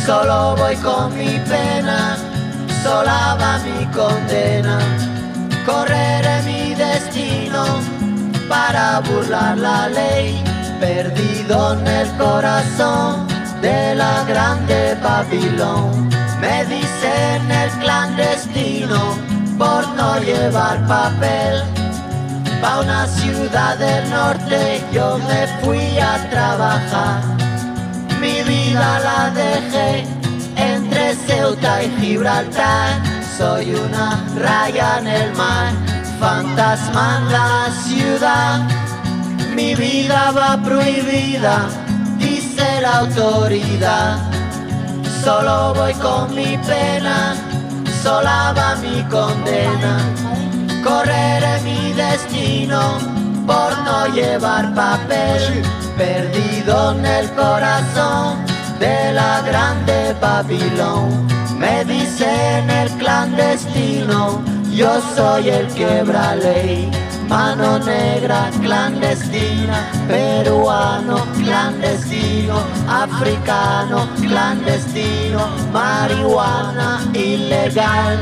Solo voy con mi pena, sola va mi condena. Correré mi destino para burlar la ley, perdido en el corazón de la grande Babilón. Me dicen el clandestino por no llevar papel. Pa' una ciudad del norte yo me fui a trabajar. Mi vida la dejé entre Ceuta y Gibraltar. Soy una raya en el mar, fantasma en la ciudad. Mi vida va prohibida, dice la autoridad. Solo voy con mi pena, sola va mi condena. Correré mi destino por no llevar papel, perdido en el corazón de la grande Babilón. Me dicen el clandestino, yo soy el quebra ley. Mano negra clandestina, peruano clandestino, africano clandestino, marihuana ilegal.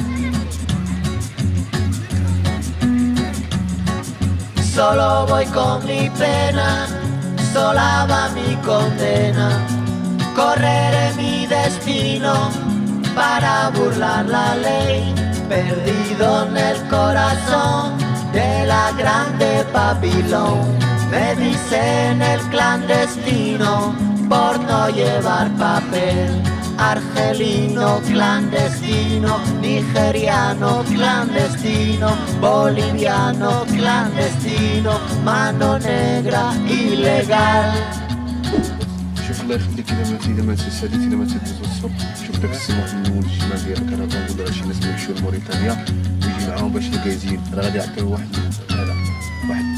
Solo voy con mi pena, sola va mi condena. Correré mi destino para burlar la ley, perdido en el corazón de la grande Babilón. Me dicen el clandestino por no llevar papel. Argelino clandestino, nigeriano clandestino, boliviano clandestino, mano negra ilegal. شوف الله يخليك الا ما تساليت الا ما تهز الصبح شوف داك السماح من الشمال ديالك راه كنقول راه شي ناس يمشيو لموريتانيا ويجي معاهم باش الكازين راه غادي يعطيو واحد